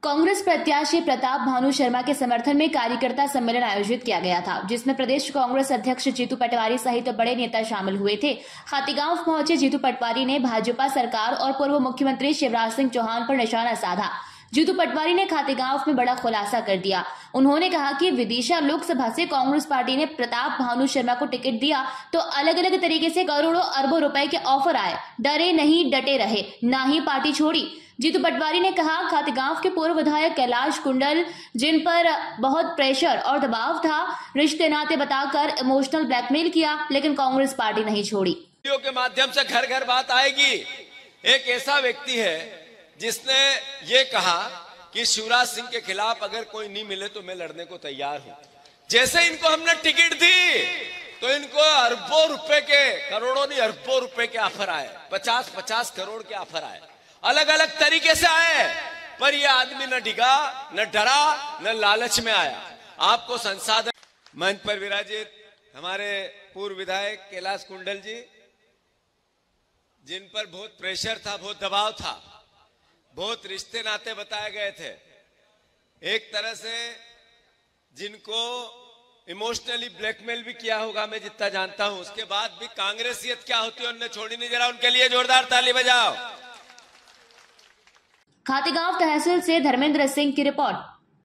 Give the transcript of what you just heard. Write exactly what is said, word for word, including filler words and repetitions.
कांग्रेस प्रत्याशी प्रताप भानु शर्मा के समर्थन में कार्यकर्ता सम्मेलन आयोजित किया गया था, जिसमें प्रदेश कांग्रेस अध्यक्ष जीतू पटवारी सहित बड़े नेता शामिल हुए थे। खातीगांव पहुंचे जीतू पटवारी ने भाजपा सरकार और पूर्व मुख्यमंत्री शिवराज सिंह चौहान पर निशाना साधा। जीतू पटवारी ने खातीगांव में बड़ा खुलासा कर दिया। उन्होंने कहा कि विदिशा लोकसभा से कांग्रेस पार्टी ने प्रताप भानु शर्मा को टिकट दिया तो अलग अलग तरीके से करोड़ों अरबों रुपए के ऑफर आए। डरे नहीं, डटे रहे, ना ही पार्टी छोड़ी। जीतू पटवारी ने कहा, खातीगांव के पूर्व विधायक कैलाश कुंडल, जिन पर बहुत प्रेशर और दबाव था, रिश्ते नाते बताकर इमोशनल ब्लैकमेल किया, लेकिन कांग्रेस पार्टी नहीं छोड़ी। के माध्यम से घर घर बात आएगी। एक ऐसा व्यक्ति है जिसने ये कहा कि शिवराज सिंह के खिलाफ अगर कोई नहीं मिले तो मैं लड़ने को तैयार हूं। जैसे इनको हमने टिकट दी तो इनको अरबों रुपए के, करोड़ों नहीं अरबों रुपए के ऑफर आए, पचास पचास करोड़ के ऑफर आए, अलग अलग तरीके से आए। पर ये आदमी न डिगा, न डरा, न लालच में आया। आपको संसाधन मंच पर विराजित हमारे पूर्व विधायक कैलाश कुंडल जी, जिन पर बहुत प्रेशर था, बहुत दबाव था, बहुत रिश्ते नाते बताए गए थे, एक तरह से जिनको इमोशनली ब्लैकमेल भी किया होगा, मैं जितना जानता हूं। उसके बाद भी कांग्रेसियत क्या होती है उन्होंने छोड़ी नहीं। जरा उनके लिए जोरदार ताली बजाओ। खातीगांव तहसील से धर्मेंद्र सिंह की रिपोर्ट।